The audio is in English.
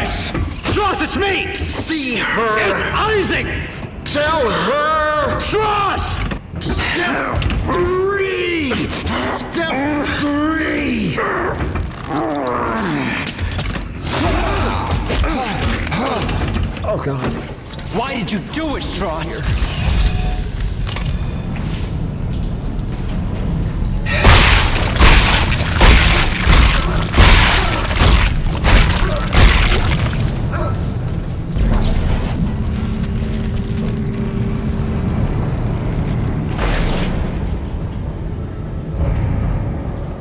this! Stross, it's me! See her! It's Isaac! Tell her! Stross! Step 3! Step 3! Oh, God. Why did you do it, Stross?